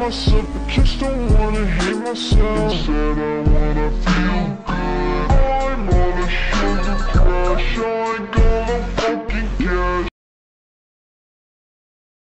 myself, I just don't wanna hate myself. Instead I wanna feel